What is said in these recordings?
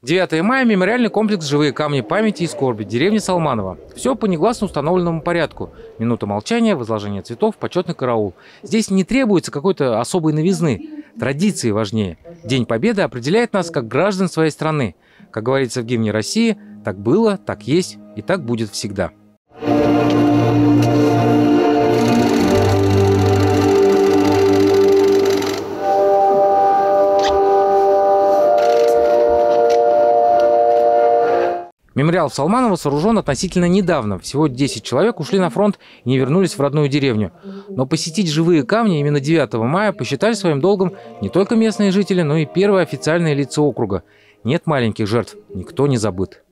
9 мая – мемориальный комплекс «Живые камни памяти и скорби», деревня Салманово. Все по негласно установленному порядку. Минута молчания, возложение цветов, почетный караул. Здесь не требуется какой-то особой новизны. Традиции важнее. День Победы определяет нас как граждан своей страны. Как говорится в гимне России, так было, так есть и так будет всегда. Мемориал в Салманово сооружен относительно недавно. Всего 10 человек ушли на фронт и не вернулись в родную деревню. Но посетить живые камни именно 9 мая посчитали своим долгом не только местные жители, но и первые официальные лица округа. Нет маленьких жертв, никто не забыт.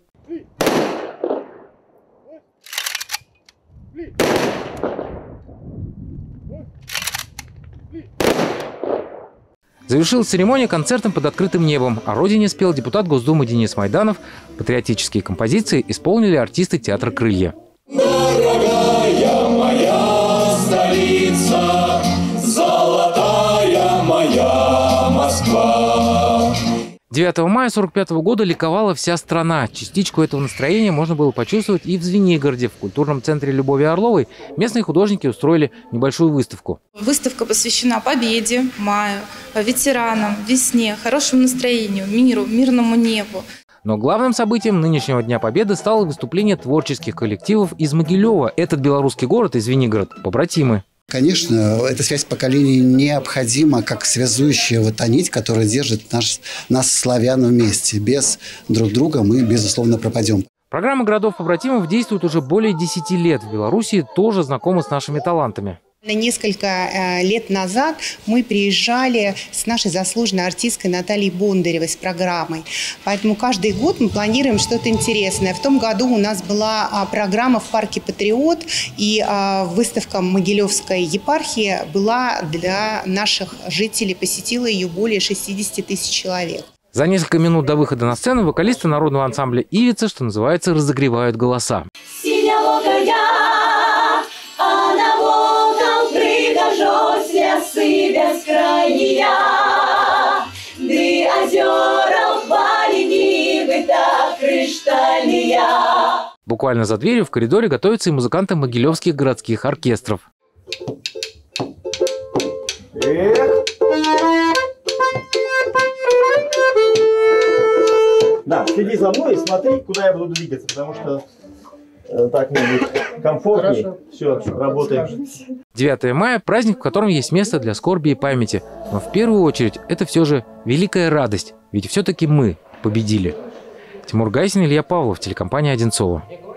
Завершилась церемония концертом под открытым небом. О родине спел депутат Госдумы Денис Майданов. Патриотические композиции исполнили артисты театра «Крылья». Дорогая моя столица, золотая моя Москва. 9 мая 1945 года ликовала вся страна. Частичку этого настроения можно было почувствовать и в Звенигороде. В культурном центре Любови Орловой местные художники устроили небольшую выставку. Выставка посвящена победе, маю, ветеранам, весне, хорошему настроению, миру, мирному небу. Но главным событием нынешнего Дня Победы стало выступление творческих коллективов из Могилева. Этот белорусский город и Звенигород – побратимы. Конечно, эта связь поколений необходима, как связующая нить, которая держит нас, славян, вместе. Без друг друга мы, безусловно, пропадем. Программа городов-побратимов действует уже более 10 лет. В Беларуси тоже знакома с нашими талантами. Несколько лет назад мы приезжали с нашей заслуженной артисткой Натальей Бондаревой с программой. Поэтому каждый год мы планируем что-то интересное. В том году у нас была программа в парке «Патриот», и выставка Могилевской епархии была для наших жителей, посетила ее более 60 тысяч человек. За несколько минут до выхода на сцену вокалисты народного ансамбля «Ивица», что называется, разогревают голоса. Буквально за дверью в коридоре готовятся и музыканты могилевских городских оркестров. Да, следи за мной и смотри, куда я буду двигаться, потому что так мне будет комфортнее. Хорошо. Все, работаем. 9 мая – праздник, в котором есть место для скорби и памяти. Но в первую очередь это все же великая радость, ведь все-таки мы победили. Тимур Гайсин, Илья Павлов, телекомпания «Одинцово».